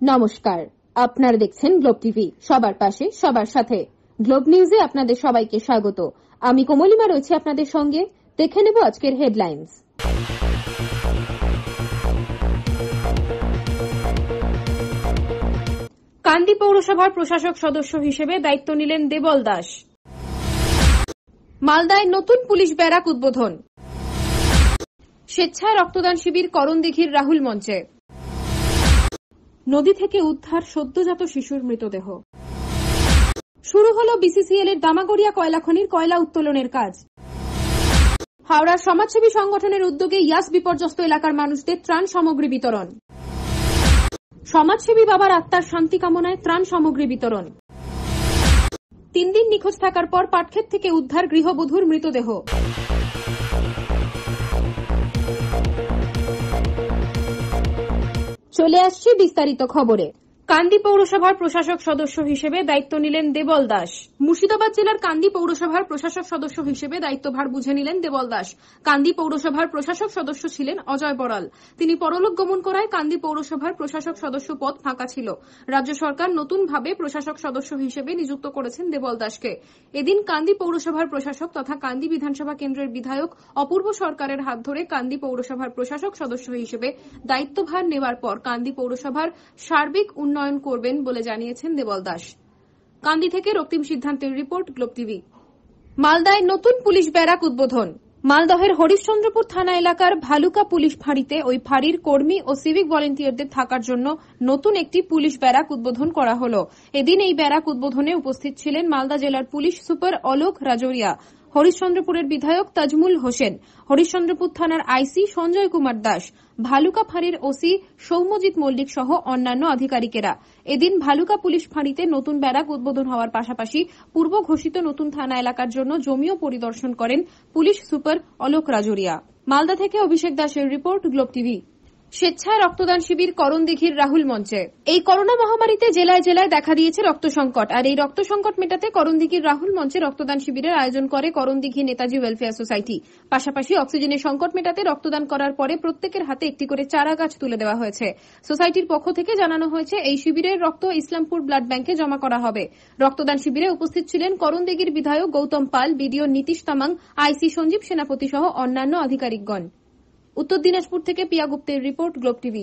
নমস্কার, আপনারা দেখছেন গ্লোব টিভি, সবার পাশে সবার সাথে। গ্লোব নিউজে আপনাদের সবাইকে স্বাগত। আমি কোমলিমা রয়েছি আপনাদের সঙ্গে। দেখে নেব আজকের হেডলাইন্স। কান্দি পৌরসভার প্রশাসক সদস্য হিসেবে দায়িত্ব নিলেন দেবল দাস। মালদায় নতুন পুলিশ ব্যারাক উদ্বোধন। স্বেচ্ছায় রক্তদান শিবির করণদিঘির রাহুল মঞ্চে। নদী থেকে উদ্ধার সদ্যজাত শিশুর মৃতদেহ। শুরু হলো বিসিসিএল এর দামাগড়িয়া কয়লা খনির কয়লা উত্তোলনের কাজ। হাওড়ার সমাজসেবী সংগঠনের উদ্যোগে ইয়াস বিপর্যস্ত এলাকার মানুষদের ত্রাণ সামগ্রী বিতরণ। সমাজসেবী বাবার আত্মার শান্তি কামনায় ত্রাণ সামগ্রী বিতরণ। 3 দিন নিখোঁজ থাকার পর পাটক্ষেত থেকে উদ্ধার গৃহবধূর মৃতদেহ। চলে আসছে বিস্তারিত খবরে। কান্দি পৌরসভার প্রশাসক সদস্য হিসেবে দায়িত্ব নিলেন দেবল দাস। মুর্শিদাবাদ জেলার কান্দি পৌরসভার প্রশাসক সদস্য হিসেবে দায়িত্বভার বুঝে নিলেন দেবল দাস। কান্দি পৌরসভার প্রশাসক সদস্য ছিলেন অজয় বড়াল। তিনি পরলোক গমন করায় কান্দি পৌরসভার প্রশাসক সদস্য পদ ফাঁকা ছিল। রাজ্য সরকার নতুনভাবে প্রশাসক সদস্য হিসেবে নিযুক্ত করেছেন দেবল দাসকে। এদিন কান্দি পৌরসভার প্রশাসক তথা কান্দি বিধানসভা কেন্দ্রের বিধায়ক অপূর্ব সরকারের হাত ধরে কান্দি পৌরসভার প্রশাসক সদস্য হিসেবে দায়িত্বভার নেওয়ার পর কান্দি পৌরসভার সার্বিক উন্নয়ন করবেন বলে জানিয়েছেন দেবল দাস। কান্দি থেকে রক্তিম সিদ্ধান্তের রিপোর্ট, গ্লোব টিভি। মালদায় নতুন পুলিশ ব্যারাক উদ্বোধন। মালদহের হরিশ্চন্দ্রপুর থানা এলাকার ভালুকা পুলিশ ফাঁড়িতে ওই ফাঁড়ির কর্মী ও সিভিক ভলেন্টিয়ারদের থাকার জন্য নতুন একটি পুলিশ ব্যারাক উদ্বোধন করা হলো। এদিন এই ব্যারাক উদ্বোধনে উপস্থিত ছিলেন মালদা জেলার পুলিশ সুপার অলোক রাজোরিয়া, হরিশ্চন্দ্রপুরের বিধায়ক তাজমুল হোসেন, হরিশ্চন্দ্রপুর থানার আইসি সঞ্জয় কুমার দাস, ভালুকা ফাঁড়ির ওসি সৌম্যজিৎ মল্লিক সহ অন্যান্য আধিকারিকেরা। এদিন ভালুকা পুলিশ ফাঁড়িতে নতুন ব্যারাক উদ্বোধন হওয়ার পাশাপাশি পূর্ব ঘোষিত নতুন থানা এলাকার জন্য জমিও পরিদর্শন করেন পুলিশ সুপার অলোক রাজোরিয়া। মালদা থেকে অভিষেক দাসের রিপোর্ট, গ্লোব টিভি। স্বেচ্ছায় রক্তদান শিবির করণদিঘির রাহুল মঞ্চে। এই করোনা মহামারীতে জেলায় জেলায় দেখা দিয়েছে রক্ত সংকট, আর এই রক্ত সংকট মেটাতে করণদিঘির রাহুল মঞ্চে রক্তদান শিবিরের আয়োজন করে করণদিঘি নেতাজি ওয়েলফেয়ার সোসাইটি। পাশাপাশি অক্সিজেনের সংকট মেটাতে রক্তদান করার পরে প্রত্যেকের হাতে একটি করে চারা গাছ তুলে দেওয়া হয়েছে। সোসাইটির পক্ষ থেকে জানানো হয়েছে এই শিবিরের রক্ত ইসলামপুর ব্লাড ব্যাংকে জমা করা হবে। রক্তদান শিবিরে উপস্থিত ছিলেন করণদিঘির বিধায়ক গৌতম পাল, বিডিও নীতিশ তামাং, আইসি সঞ্জীব সেনাপতি সহ অন্যান্য আধিকারিকগণ। উত্তর দিনাজপুর থেকে পিয়া গুপ্তের রিপোর্ট, গ্লোব টিভি।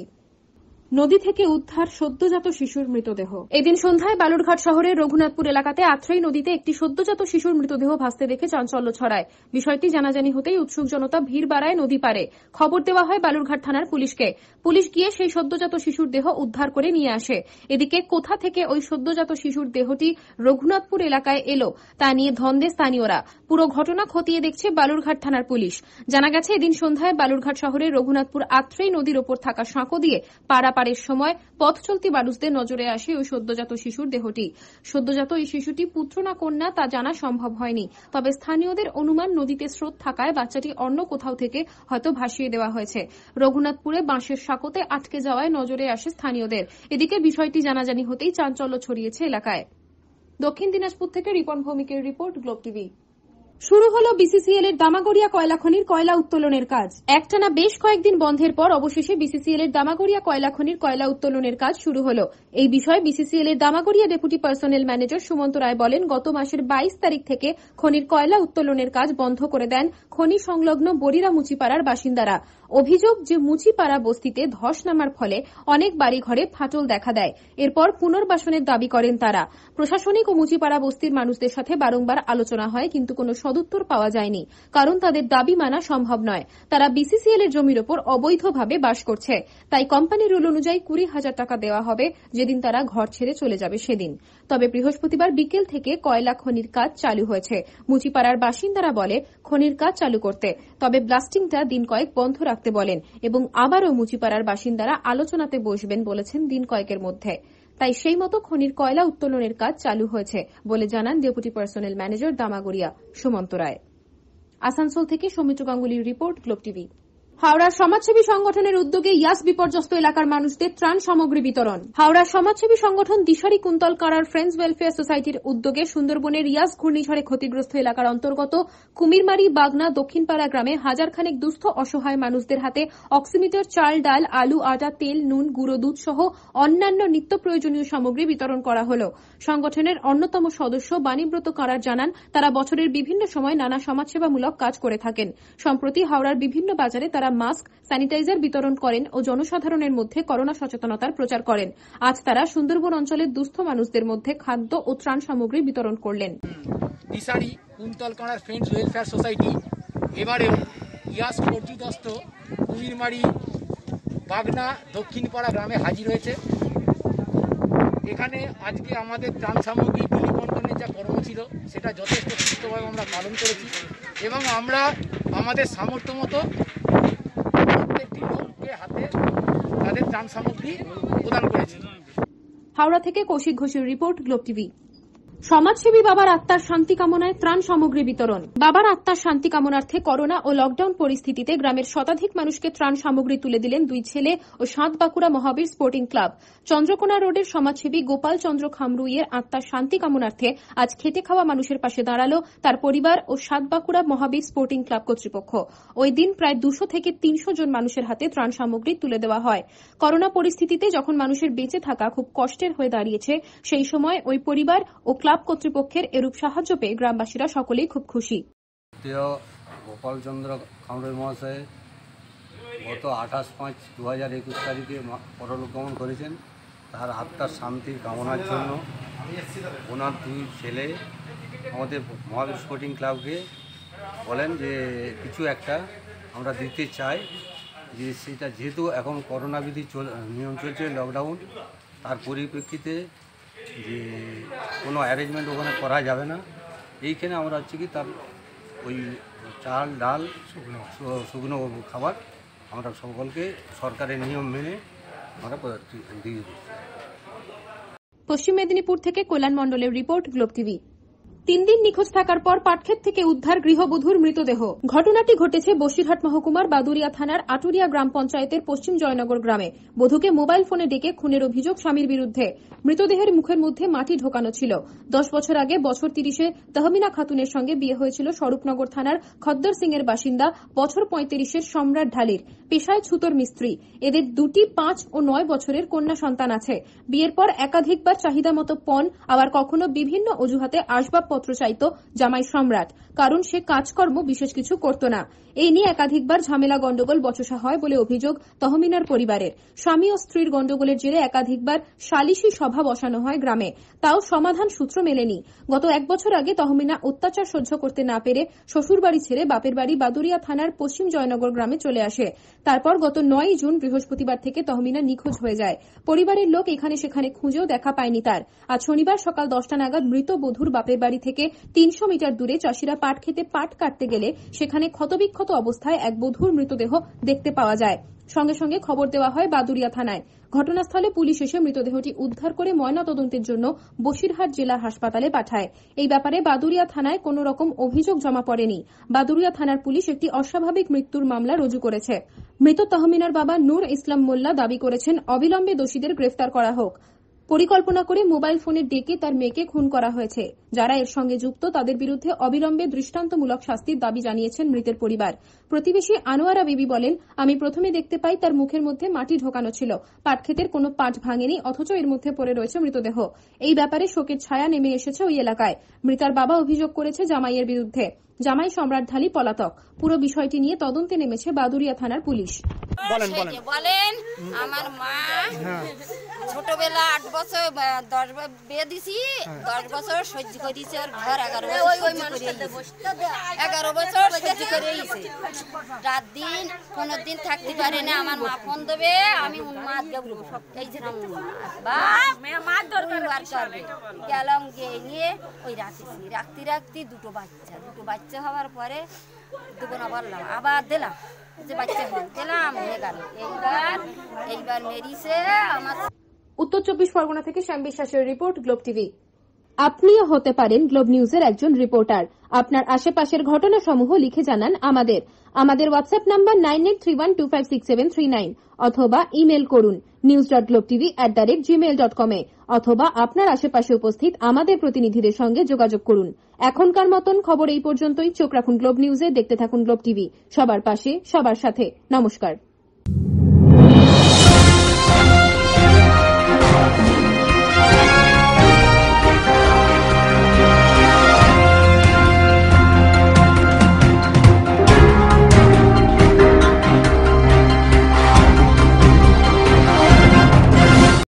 নদী থেকে উদ্ধার সদ্যজাত শিশুর মৃতদেহ। এদিন সন্ধ্যায় বালুরঘাট শহরের রঘুনাথপুর এলাকাতে আত্রাই নদীতে একটি সদ্যজাত শিশুর মৃতদেহ ভাসতে দেখে চাঞ্চল্য ছড়ায়। বিষয়টি জানাজানি হতেই উৎসুক জনতা ভিড় বাড়ায় নদী পারে। খবর দেওয়া হয় বালুরঘাট থানার পুলিশকে। পুলিশ গিয়ে সেই সদ্যজাত শিশুর দেহ উদ্ধার করে নিয়ে আসে। এদিকে কোথা থেকে ওই সদ্যজাত শিশুর দেহটি রঘুনাথপুর এলাকায় এলো তা নিয়ে ধন্দে স্থানীয়রা। পুরো ঘটনা খতিয়ে দেখছে বালুরঘাট থানার পুলিশ। জানা গেছে এদিন সন্ধ্যায় বালুরঘাট শহরের রঘুনাথপুর আত্রাই নদীর ওপর থাকা সাঁকো দিয়ে পারাপারের সময় পথ চলতি মানুষদের নজরে আসে ওই সদ্যজাত শিশুর দেহটি। সদ্যজাত এই শিশুটি পুত্র না কন্যা তা জানা সম্ভব হয়নি, তবে স্থানীয়দের অনুমান নদীতে স্রোত থাকায় বাচ্চাটি অন্য কোথাও থেকে হয়তো ভাসিয়ে দেওয়া হয়েছে। রঘুনাথপুরে বাঁশের সাঁকোতে আটকে যাওয়ায় নজরে আসে স্থানীয়দের। এদিকে বিষয়টি জানাজানি হতেই চাঞ্চল্য ছড়িয়েছে এলাকায়। দক্ষিণ দিনাজপুর থেকে রিপন ভৌমিকের রিপোর্ট, গ্লোব টিভি। শুরু হলো বিসিসিএল এর দামাগড়িয়া কয়লা খনির কয়লা উত্তোলনের কাজ। একটানা বেশ কয়েকদিন বন্ধের পর অবশেষে বিসিসিএল এর দামাগড়িয়া কয়লা খনির কয়লা উত্তোলনের কাজ শুরু হলো। এই বিষয়ে বিসিসিএল এর Damagoria deputy personnel manager Sumanta Roy বলেন, গত মাসের 22 তারিখ থেকে খনির কয়লা উত্তোলনের কাজ বন্ধ করে দেন খনি সংলগ্ন বড়িরা মুচিপাড়ার বাসিন্দারা। অভিযোগ যে মুচিপাড়া বস্তিতে ধস নামার ফলে অনেক বাড়িঘরে ফাটল দেখা দেয়। এরপর পুনর্বাসনের দাবি করেন তারা। প্রশাসনিক ও মুচিপাড়া বস্তির মানুষদের সাথে বারংবার আলোচনা হয়, কিন্তু কোনো সদুত্তর পাওয়া যায়নি, কারণ তাদের দাবি মানা সম্ভব নয়। তারা বিসিসিএল এর জমির ওপর অবৈধভাবে বাস করছে, তাই কোম্পানির রুল অনুযায়ী 20,000 টাকা দেওয়া হবে যেদিন তারা ঘর ছেড়ে চলে যাবে সেদিন। তবে বৃহস্পতিবার বিকেল থেকে কয়লা খনির কাজ চালু হয়েছে। মুচিপাড়ার বাসিন্দারা বলে খনির কাজ চালু করতে, তবে ব্লাস্টিংটা দিন কয়েক বন্ধ রাখতে বলেন এবং আবারও মুচিপাড়ার বাসিন্দারা আলোচনাতে বসবেন বলেছেন দিন কয়েকের মধ্যে। তাই সেই মতো খনির কয়লা উত্তোলনের কাজ চালু হয়েছে বলে জানান deputy personnel manager Damagoria Sumanta Roy. Asansol থেকে সৌমিত্র গাঙ্গুলির রিপোর্ট, গ্লোব টিভি। হাওড়ার সমাজসেবী সংগঠনের উদ্যোগে ইয়াস বিপর্যস্ত এলাকার মানুষদের ত্রাণ সামগ্রী বিতরণ। হাওড়ার সমাজসেবী সংগঠন দিশারি কুন্তল কারার ফ্রেন্ডস ওয়েলফেয়ার সোসাইটির উদ্যোগে সুন্দরবনের ইয়াস ঘূর্ণিঝড়ে ক্ষতিগ্রস্ত এলাকার অন্তর্গত কুমিরমারি বাগনা দক্ষিণপাড়া গ্রামে হাজারখানেক দুস্থ অসহায় মানুষদের হাতে অক্সিমিটার, চাল, ডাল, আলু, আটা, তেল, নুন, গুঁড়ো দুধ সহ অন্যান্য নিত্য প্রয়োজনীয় সামগ্রী বিতরণ করা হল। সংগঠনের অন্যতম সদস্য বাণীব্রত কারার জানান, তারা বছরের বিভিন্ন সময় নানা সমাজসেবামূলক কাজ করে থাকেন। সম্প্রতি হাওড়ার বিভিন্ন বাজারে তারা মাস্ক, স্যানিটাইজার বিতরণ করেন ও জনসাধারণের মধ্যে করোনা সচেতনতার প্রচার করেন। আজ তারা সুন্দরবন অঞ্চলের দুস্থ মানুষদের মধ্যে খাদ্য ও ত্রাণ সামগ্রী বিতরণ করলেন। দিশারি কুন্তল কারার ফ্রেন্ডস ওয়েলফেয়ার সোসাইটি এবারেও ইয়াস ক্ষতিগ্রস্ত কুমিরমারি বাগনা দক্ষিণপাড়া গ্রামে হাজির হয়েছে। এখানে আজকে আমাদের ত্রাণ সামগ্রী বিলি বন্টনের যা কর্ম ছিল সেটা যথেষ্ট সুস্থভাবে আমরা পালন করেছি এবং আমরা আমাদের সামর্থ্য মতো প্রত্যেকটি লোককে হাতে তাদের ত্রাণ সামগ্রী প্রদান করেছি। হাওড়া থেকে কৌশিক ঘোষের রিপোর্ট, গ্লোব টিভি। সমাজসেবী বাবার আত্মার শান্তি কামনায় ত্রাণ সামগ্রী বিতরণ। বাবার আত্মার শান্তি কামনার্থে করোনা ও লকডাউন পরিস্থিতিতে গ্রামের শতাধিক মানুষকে ত্রাণ সামগ্রী তুলে দিলেন দুই ছেলে ও সাতবাঁকুড়া মহাবীর স্পোর্টিং ক্লাব। চন্দ্রকোনা রোডের সমাজসেবী গোপাল চন্দ্র খামরুইয়ের আত্মার শান্তি কামনার্থে আজ খেটে খাওয়া মানুষের পাশে দাঁড়ালো তার পরিবার ও সাতবাঁকুড়া মহাবীর স্পোর্টিং ক্লাব কর্তৃপক্ষ। ওই দিন প্রায় 200 থেকে 300 জন মানুষের হাতে ত্রাণ সামগ্রী তুলে দেওয়া হয়। করোনা পরিস্থিতিতে যখন মানুষের বেঁচে থাকা খুব কষ্টের হয়ে দাঁড়িয়েছে, সেই সময় ওই পরিবার ও ক্লাব কর্তৃপক্ষের এরূপ সাহায্য পেয়ে গ্রামবাসীরা সকলেই খুব খুশি। গোপাল চন্দ্র খামরুই মহাশয় গত 28/5/2021 তারিখে পরলোক গমন করেছেন। তার আত্মার শান্তির কামনার জন্য ওনার দুই ছেলে আমাদের মহাবীর স্পোর্টিং ক্লাবকে বলেন যে কিছু একটা আমরা দিতে চাই, যে সেটা যেহেতু এখন করোনা বিধি নিয়ম চলছে, লকডাউন, তার পরিপ্রেক্ষিতে যে কোনো অ্যারেঞ্জমেন্ট ওখানে করা যাবে না। এইখানে আমরা হচ্ছে কি তার ওই চাল, ডাল, শুকনো খাবার আমরা সকলকে সরকারের নিয়ম মেনে আমরা দিয়ে দিই। পশ্চিম মেদিনীপুর থেকে কল্যাণ মণ্ডলের রিপোর্ট, গ্লোব টিভি। 3 দিন নিখোঁজ থাকার পর পাটক্ষেত থেকে উদ্ধার গৃহবধূর মৃতদেহ। ঘটনাটি ঘটেছে বসিরহাট মহকুমার বাদুরিয়া থানার আটুরিয়া গ্রাম পঞ্চায়েতের পশ্চিম জয়নগর গ্রামে। বধূকে মোবাইল ফোনে ডেকে খুনের অভিযোগ স্বামীর বিরুদ্ধে। মৃতদেহের মুখের মধ্যে মাটি ঢোকানো ছিল। 10 বছর আগে বছর 30-এ তহমিনা খাতুনের সঙ্গে বিয়ে হয়েছিল স্বরূপনগর থানার খদ্দর সিং এর বাসিন্দা বছর 35-এর সম্রাট ঢালির। পেশায় ছুতোর মিস্ত্রি। এদের 2টি 5 ও 9 বছরের কন্যা সন্তান আছে। বিয়ের পর একাধিকবার চাহিদা মতো পণ, আবার কখনো বিভিন্ন অজুহাতে আসবাবপত্র চাইত জামাই সম্রাট, কারণ সে কাজকর্ম বিশেষ কিছু করত না। এই নিয়ে একাধিকবার ঝামেলা গন্ডগোল বচসা হয় বলে অভিযোগ তহমিনার পরিবারের। স্বামী ও স্ত্রীর গন্ডগোলের জেরে একাধিকবার সালিশি সভা বসানো হয় গ্রামে, তাও সমাধান সূত্র মেলেনি। গত 1 বছর আগে তহমিনা অত্যাচার সহ্য করতে না পেরে শ্বশুরবাড়ি ছেড়ে বাপের বাড়ি বাদুরিয়া থানার পশ্চিম জয়নগর গ্রামে চলে আসে। তারপর গত 9 জুন বৃহস্পতিবার থেকে তহমিনা নিখোঁজ হয়ে যায়। পরিবারের লোক এখানে সেখানে খুঁজেও দেখা পায়নি তার। আজ শনিবার সকাল 10টা নাগাদ মৃত বধূর বাপের বাড়ি থেকে 300 মিটার দূরে চাষিরা পাট খেতে পাট কাটতে গেলে সেখানে ক্ষতবিক্ষত অবস্থায় এক বধূর মৃতদেহ দেখতে পাওয়া যায়। সঙ্গে সঙ্গে খবর দেওয়া হয় বাদুরিয়া থানায়। ঘটনাস্থলে পুলিশ এসে মৃতদেহটি উদ্ধার করে ময়নাতদন্তের জন্য বসিরহাট জেলা হাসপাতালে পাঠায়। এই ব্যাপারে বাদুরিয়া থানায় কোনো রকম অভিযোগ জমা পড়েনি। বাদুরিয়া থানার পুলিশ একটি অস্বাভাবিক মৃত্যুর মামলা রুজু করেছে। মৃত তহমিনার বাবা নূর ইসলাম মোল্লা দাবি করেছেন অবিলম্বে দোষীদের গ্রেফতার করা হোক। পরিকল্পনা করে মোবাইল ফোনে ডেকে তার মেয়েকে খুন করা হয়েছে। যারা এর সঙ্গে যুক্ত তাদের বিরুদ্ধে অবিলম্বে দৃষ্টান্তমূলক শাস্তির দাবি জানিয়েছেন মৃতের পরিবার। প্রতিবেশী আনোয়ারা বিবি বলেন, আমি প্রথমে দেখতে পাই তার মুখের মধ্যে মাটি ঢোকানো ছিল। পাটক্ষেতের কোনো পাট ভাঙেনি, অথচ এর মধ্যে পড়ে রয়েছে মৃতদেহ। এই ব্যাপারে শোকের ছায়া নেমে এসেছে ওই এলাকায়। মৃতার বাবা অভিযোগ করেছে জামাইয়ের বিরুদ্ধে। জামাই সম্রাট ঢালি পলাতক। পুরো বিষয়টি নিয়ে তদন্তে নেমেছে বাদুরিয়া থানার পুলিশ। বলেন আমার মা ছোটবেলা 8 বছর 10 বিয়ে দিছি, 10 বছর সহ্য করেছে। ওর ঘর 11 বছর সহ্য করে রাত দিন কোনো দিন থাকতে পারে না। আমার মা ফোন দেবে, আমি উন্মাদ দেবো, এই যে গেলাম গিয়ে নিয়ে ওই রাখতে দুটো বাচ্চা হওয়ার পরে দুগুণা বললাম, আবার দিলাম যে বাচ্চা দিলাম হয়ে গেল। এইবার মেরিছে আমার। উত্তর 24 পরগনা থেকে শ্যাম বিশ্বাসের রিপোর্ট, গ্লোব টিভি। আপনিও হতে পারেন গ্লোব নিউজের একজন রিপোর্টার। আপনার আশেপাশের ঘটনাসমূহ লিখে জানান আমাদের হোয়াটসঅ্যাপ নাম্বার 9831256739 অথবা ইমেল করুন news.globetv@gmail.com এ অথবা আপনার আশেপাশে উপস্থিত আমাদের প্রতিনিধিদের সঙ্গে যোগাযোগ করুন। এখনকার মতন খবর এই পর্যন্তই। চোখ রাখুন গ্লোব নিউজে, দেখতে থাকুন গ্লোব টিভি, সবার পাশে সবার সাথে। নমস্কার।